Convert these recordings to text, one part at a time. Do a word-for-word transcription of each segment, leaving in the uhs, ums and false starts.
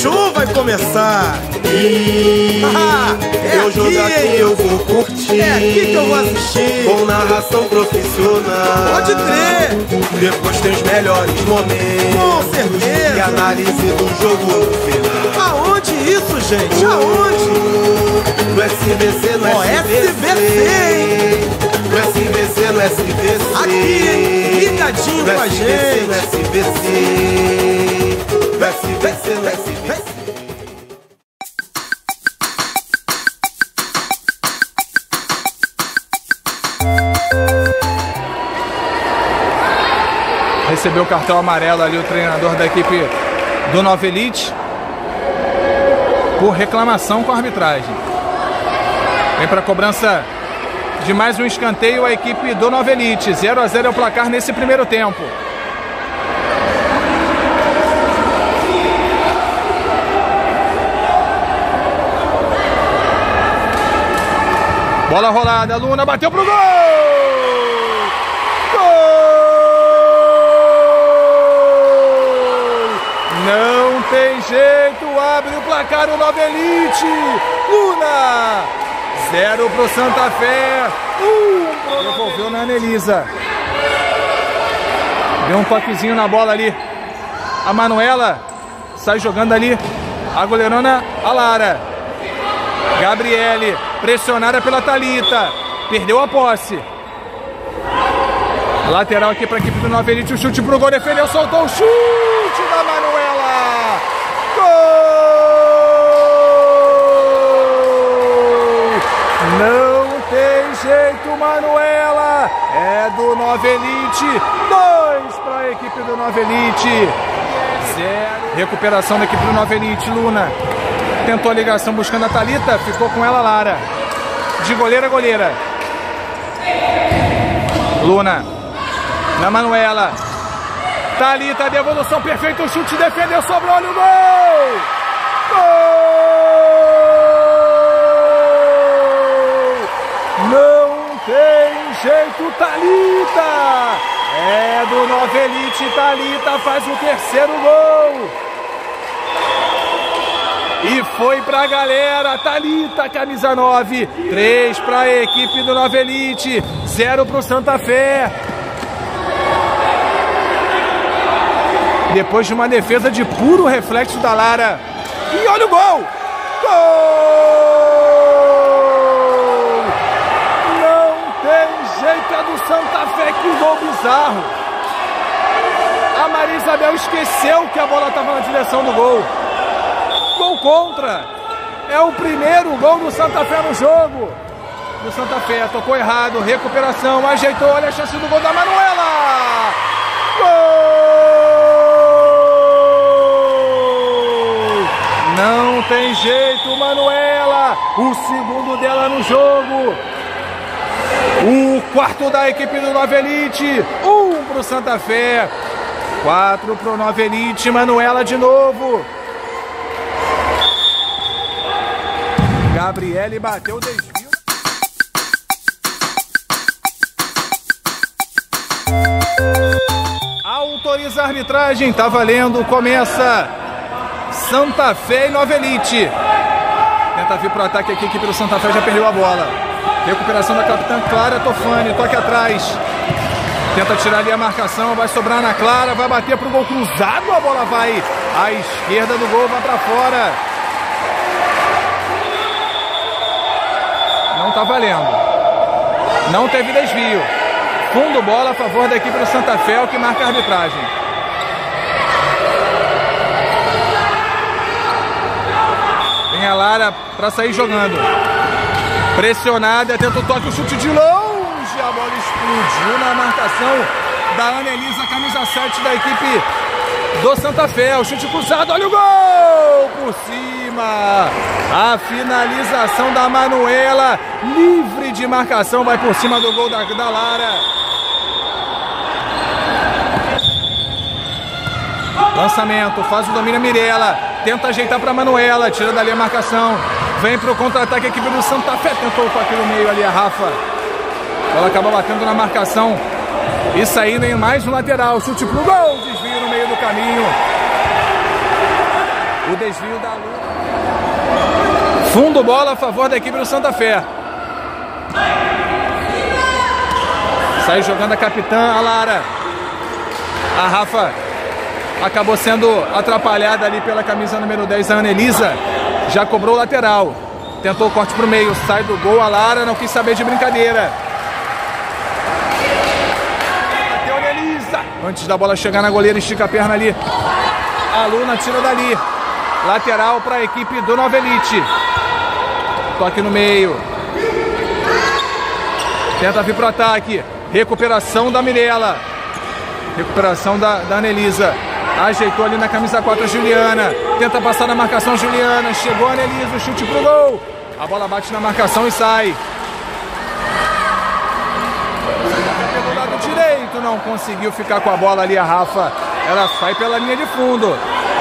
show vai começar. E Ah, é eu jogo aqui, aqui, hein? eu vou curtir. É aqui que eu vou assistir. Com narração profissional. Pode crer. Depois tem os melhores momentos. Com certeza. E análise do jogo no final. Aonde isso, gente? Aonde? No S B C, no Ó, S B C. S B C, hein? No S B C, no S B C. Aqui, hein? Ligadinho No com a S B C, gente. no S B C. No S B C, no S B C. Recebeu o cartão amarelo ali o treinador da equipe do Nova Elite por reclamação com a arbitragem. Vem para a cobrança de mais um escanteio a equipe do Nova Elite. zero a zero é o placar nesse primeiro tempo. Bola rolada, Luna bateu pro gol! Não tem jeito, abre o placar o Nova Elite. Luna, zero pro Santa Fé, um pro... Devolveu na Anelisa. Deu um toquezinho na bola ali. A Manuela sai jogando ali. A goleirona, a Lara. Gabriele, pressionada pela Thalita. Perdeu a posse. Lateral aqui para a equipe do Nova Elite. O chute pro gol, defendeu, soltou o chute da Manuela. Gol! Não tem jeito, Manuela. É do Nova Elite. Dois para a equipe do Nova Elite. Zero. Recuperação da equipe do Nova Elite. Luna tentou a ligação buscando a Thalita. Ficou com ela, Lara. De goleira a goleira. Luna. Na Manuela. Thalita, devolução perfeita, o chute, defendeu, sobrou, olha o gol! Gol! Não tem jeito, Thalita! É do Nova Elite, Thalita faz o terceiro gol! E foi pra galera, Thalita, camisa nove. três para a equipe do Nova Elite, zero pro Santa Fé. Depois de uma defesa de puro reflexo da Lara. E olha o gol! Gol! Não tem jeito, é do Santa Fé, que gol bizarro. A Maria Isabel esqueceu que a bola estava na direção do gol. Gol contra. É o primeiro gol do Santa Fé no jogo. Do Santa Fé, tocou errado, recuperação, ajeitou, olha a chance do gol da Manuela. Gol! Não tem jeito, Manuela. O segundo dela no jogo. O quarto da equipe do Nova Elite. Um pro Santa Fé. Quatro pro Nova Elite. Manuela de novo. Gabriele bateu o desvio. Autoriza a arbitragem. Tá valendo. Começa Santa Fé e Nova Elite. Tenta vir pro ataque aqui, a equipe do Santa Fé já perdeu a bola. Recuperação da capitã Clara Tofani, toque atrás. Tenta tirar ali a marcação, vai sobrar na Clara, vai bater pro gol cruzado, a bola vai à esquerda do gol, vai pra fora. Não tá valendo. Não teve desvio. Fundo bola a favor da equipe do Santa Fé, o que marca a arbitragem. Tem a Lara para sair jogando. Pressionada, tenta o toque, o chute de longe. A bola explodiu na marcação da Anelisa, camisa sete da equipe do Santa Fé. O chute cruzado, olha o gol! Por cima. A finalização da Manuela, livre de marcação, vai por cima do gol da, da Lara. Lançamento, faz o domínio a Mirella. Tenta ajeitar para Manuela, tira dali a marcação. Vem pro contra-ataque a equipe do Santa Fé. Tentou o toque no meio ali a Rafa. Ela acaba batendo na marcação e saindo em mais um lateral. Chute pro gol, desvio no meio do caminho. O desvio da Luna. Fundo bola a favor da equipe do Santa Fé. Sai jogando a capitã, a Lara. A Rafa acabou sendo atrapalhada ali pela camisa número dez, a Anelisa. Já cobrou o lateral. Tentou o corte pro meio, sai do gol, a Lara não quis saber de brincadeira. Bateu a Anelisa. Antes da bola chegar na goleira, estica a perna ali. A Luna tira dali. Lateral para a equipe do Nova Elite. Toque no meio. Tenta vir pro ataque. Recuperação da Mirella. Recuperação da, da Anelisa. Ajeitou ali na camisa quatro a Juliana. Tenta passar na marcação Juliana. Chegou a Anelisa, o chute pro gol. A bola bate na marcação e sai. Pelo lado direito, não conseguiu ficar com a bola ali a Rafa. Ela sai pela linha de fundo.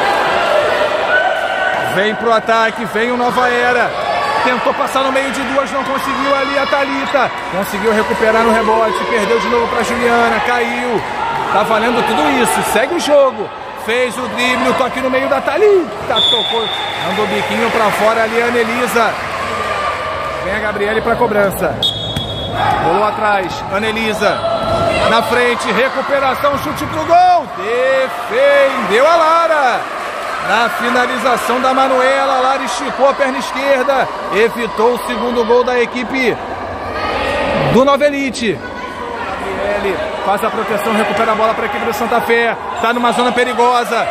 Vem pro ataque, vem o Nova Era. Tentou passar no meio de duas, não conseguiu ali a Thalita. Conseguiu recuperar no rebote, perdeu de novo pra Juliana, caiu. Tá valendo tudo isso, segue o jogo. Fez o drible, o toque no meio da Thalita. Tocou, andou o biquinho pra fora ali a Anelisa. Vem a Gabriele pra cobrança. Rolou atrás, Anelisa. Na frente, recuperação, chute pro gol. Defendeu a Lara. Na finalização da Manuela, a Lara esticou a perna esquerda. Evitou o segundo gol da equipe do Nova Elite. Gabriele faz a proteção, recupera a bola para a equipe do Santa Fé. Está numa zona perigosa.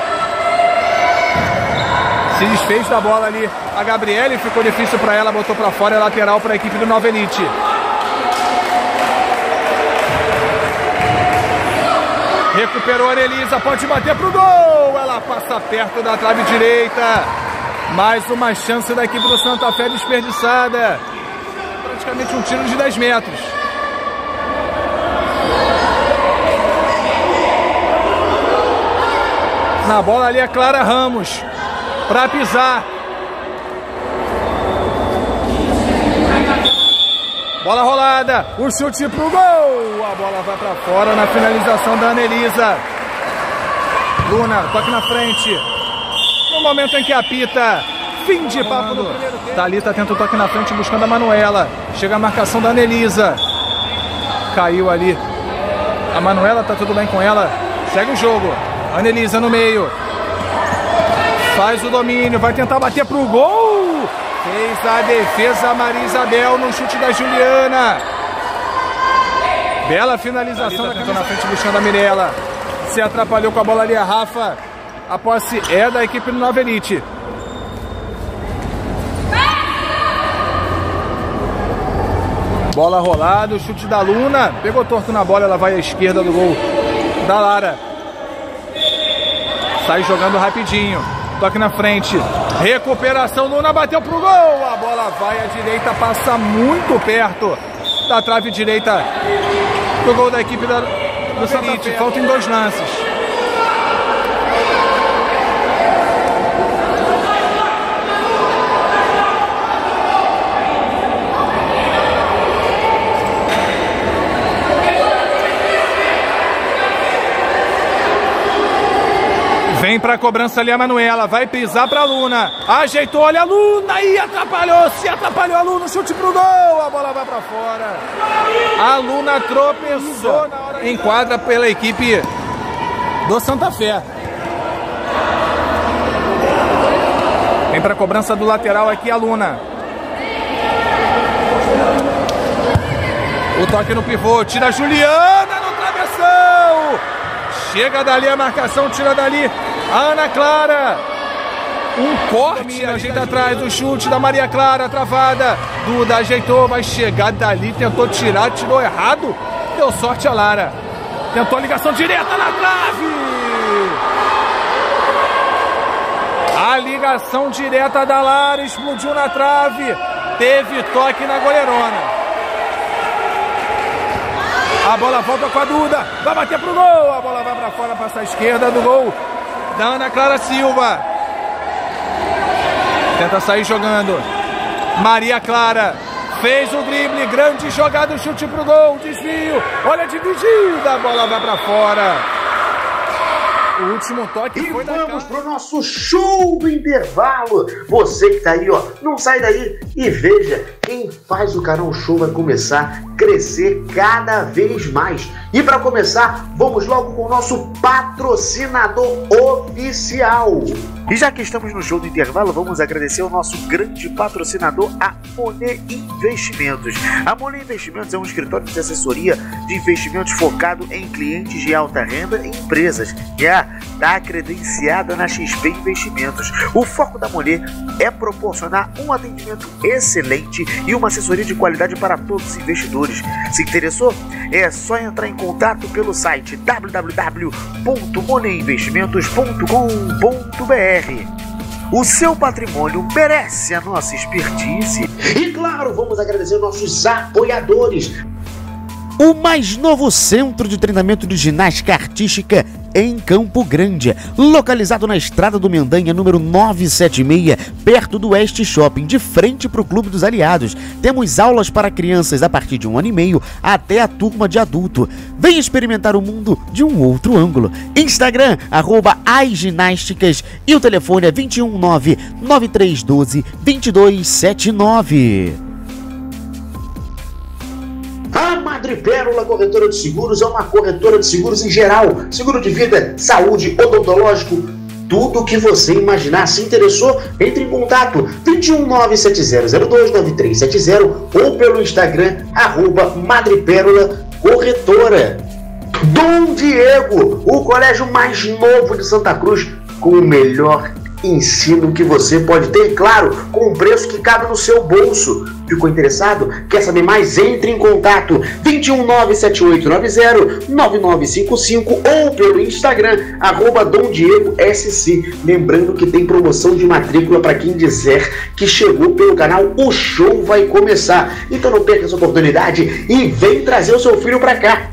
Se desfez da bola ali. A Gabriele ficou difícil para ela, botou para fora, é lateral para a equipe do Nova Elite. Recuperou a Anelisa, pode bater pro gol. Ela passa perto da trave direita. Mais uma chance da equipe do Santa Fé desperdiçada. Praticamente um tiro de dez metros. Na bola ali a Clara Ramos. Para pisar. Bola rolada, o chute pro gol. A bola vai para fora na finalização da Anelisa. Luna, toque na frente. No momento em que apita, fim de papo no primeiro tempo. Thalita tenta o toque na frente buscando a Manuela. Chega a marcação da Anelisa. Caiu ali. A Manuela, tá tudo bem com ela. Segue o jogo. Anelisa no meio. Faz o domínio, vai tentar bater pro gol. Fez a defesa Maria Isabel no chute da Juliana. Bela finalização da camisa na frente buscando a Mirella. Se atrapalhou com a bola ali a Rafa. A posse é da equipe do Nova Elite. Bola rolada, o chute da Luna. Pegou torto na bola, ela vai à esquerda do gol da Lara. Sai jogando rapidinho. Toque na frente. Recuperação, Luna bateu pro gol. A bola vai à direita, passa muito perto da trave direita do gol da equipe da, do Santa Fé. Falta em dois lances. Vem pra cobrança ali a Manuela, vai pisar pra Luna, ajeitou, olha a Luna e atrapalhou, se atrapalhou a Luna, chute pro gol, a bola vai pra fora. A Luna tropeçou na hora, enquadra pela equipe do Santa Fé. Vem pra cobrança do lateral aqui a Luna. O toque no pivô, tira a Juliana no travessão. Chega dali a marcação, tira dali a Ana Clara. Um corte, ajeita atrás, o chute da Maria Clara, travada. Duda ajeitou, vai chegar dali, tentou tirar, tirou errado. Deu sorte a Lara. Tentou a ligação direta na trave. A ligação direta da Lara explodiu na trave. Teve toque na goleirona. A bola volta com a Duda, vai bater pro gol, a bola vai pra fora, passa a esquerda do gol da Ana Clara Silva. Tenta sair jogando, Maria Clara, fez o drible, grande jogada, o chute pro gol, desvio, olha dividida, a bola vai pra fora. O último toque E foi da vamos cara. pro nosso show do intervalo. Você que tá aí, ó, não sai daí e veja quem faz o canal Show vai começar a crescer cada vez mais. E para começar, vamos logo com o nosso patrocinador oficial. E já que estamos no show do intervalo, vamos agradecer ao nosso grande patrocinador, a Monet Investimentos. A Monet Investimentos é um escritório de assessoria de investimentos focado em clientes de alta renda e empresas. E está credenciada na X P Investimentos. O foco da Monet é proporcionar um atendimento excelente e uma assessoria de qualidade para todos os investidores. Se interessou? É só entrar em contato pelo site w w w ponto monet investimentos ponto com ponto b r. O seu patrimônio merece a nossa expertise. E claro, vamos agradecer nossos apoiadores. O mais novo centro de treinamento de ginástica artística em Campo Grande, localizado na Estrada do Mendanha, número novecentos e setenta e seis, perto do West Shopping, de frente para o Clube dos Aliados. Temos aulas para crianças a partir de um ano e meio até a turma de adulto. Venha experimentar o mundo de um outro ângulo. Instagram, arroba asginásticas, e o telefone é vinte e um nove nove três um dois dois dois sete nove. A Madrepérola Corretora de Seguros é uma corretora de seguros em geral. Seguro de vida, saúde, odontológico, tudo o que você imaginar. Se interessou, entre em contato vinte e um nove sete zero zero dois nove três sete zero ou pelo Instagram, arroba Madrepérola Corretora. Dom Diego, o colégio mais novo de Santa Cruz, com o melhor ensino que você pode ter, claro, com um preço que cabe no seu bolso. Ficou interessado? Quer saber mais? Entre em contato vinte e um nove sete oito nove zero nove nove cinco cinco ou pelo Instagram, arroba Dom Diego S C. Lembrando que tem promoção de matrícula para quem disser que chegou pelo canal O Show Vai Começar. Então não perca essa oportunidade e vem trazer o seu filho para cá.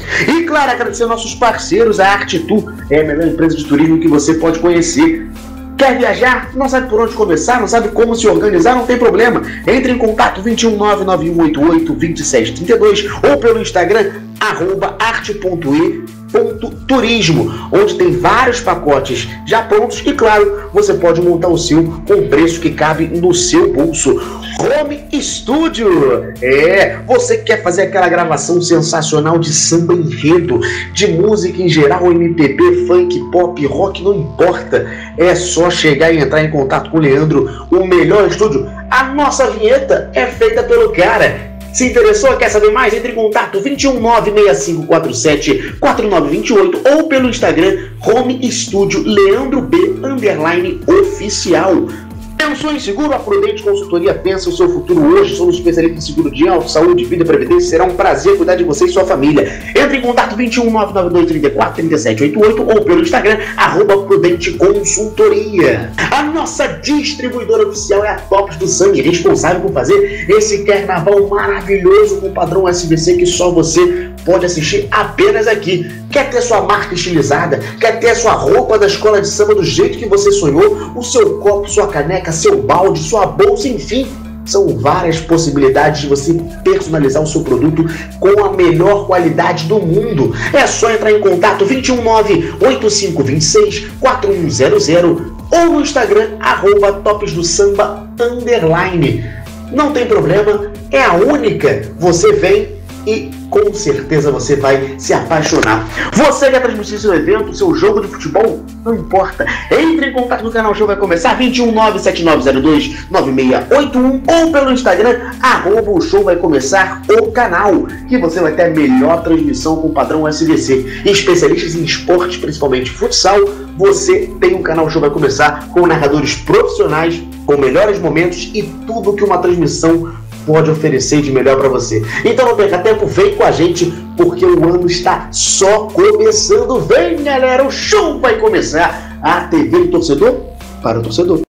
E claro, agradecer aos nossos parceiros, a Artitu, é a melhor empresa de turismo que você pode conhecer. Quer viajar? Não sabe por onde começar? Não sabe como se organizar? Não tem problema. Entre em contato vinte e um nove nove um oito oito dois sete três dois ou pelo Instagram, arroba arte ponto e ponto turismo, onde tem vários pacotes já prontos e, claro, você pode montar o seu com um preço que cabe no seu bolso. Home Studio, é, você que quer fazer aquela gravação sensacional de samba enredo, de música em geral, M P B, funk, pop, rock, não importa, é só chegar e entrar em contato com o Leandro, o melhor estúdio. A nossa vinheta é feita pelo cara. Se interessou, quer saber mais? Entre em contato vinte e um nove seis cinco quatro sete quatro nove dois oito ou pelo Instagram Home Studio Leandro B underline oficial. Pensou em seguro? A Prudente Consultoria pensa o seu futuro hoje. Somos especialistas em seguro de auto, saúde, vida e previdência. Será um prazer cuidar de você e sua família. Entre em contato vinte e um nove nove dois três quatro três sete oito oito ou pelo Instagram, arroba Prudente Consultoria. A nossa distribuidora oficial é a Tops do Sangue, responsável por fazer esse carnaval maravilhoso com o padrão S B C que só você pode assistir apenas aqui. Quer ter sua marca estilizada? Quer ter a sua roupa da escola de samba do jeito que você sonhou? O seu copo, sua caneca, seu balde, sua bolsa, enfim. São várias possibilidades de você personalizar o seu produto com a melhor qualidade do mundo. É só entrar em contato vinte e um nove oito cinco dois seis quatro um zero zero ou no Instagram, arroba Tops do Samba underline. Não tem problema, é a única. Você vem e com certeza você vai se apaixonar. Você quer transmitir seu evento, seu jogo de futebol? Não importa. Entre em contato no canal Show Vai Começar, vinte e um nove sete nove zero dois nove seis oito um ou pelo Instagram, arroba o Show Vai Começar, o canal, que você vai ter a melhor transmissão com o padrão S B C. Especialistas em esportes, principalmente futsal, você tem um canal Show Vai Começar com narradores profissionais, com melhores momentos e tudo que uma transmissão pode oferecer de melhor para você. Então não perca tempo, vem com a gente, porque o ano está só começando. Vem, galera, o show vai começar. A T V do torcedor para o torcedor.